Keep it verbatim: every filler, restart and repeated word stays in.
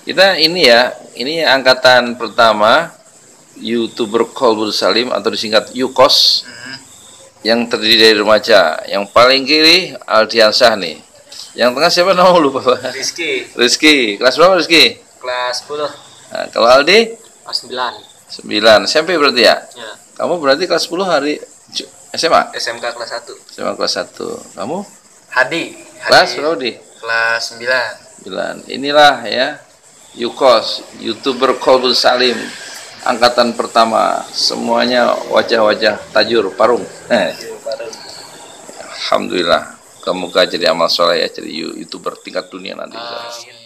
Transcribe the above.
Kita ini ya, ini angkatan pertama YouTuber Qalbul Salim atau disingkat Yukos Hmm. yang terdiri dari remaja. Yang paling kiri Aldiansah nih. Yang tengah siapa nama lupa Pak? Rizky, Rizky. Kelas berapa Rizky? kelas sepuluh. Nah, kalau Aldi Kelas sembilan. sembilan. S M P berarti ya? Ya. Kamu berarti kelas sepuluh hari S M A? S M K kelas satu. S M A kelas satu. Kamu Hadi. kelas Hadi berapa di? kelas sembilan. sembilan. Inilah ya Yukos, YouTuber Qalbul Salim, angkatan pertama, semuanya wajah-wajah tajur parung. Eh. Alhamdulillah, semoga jadi amal soleh ya, jadi YouTuber tingkat dunia nanti. Amin.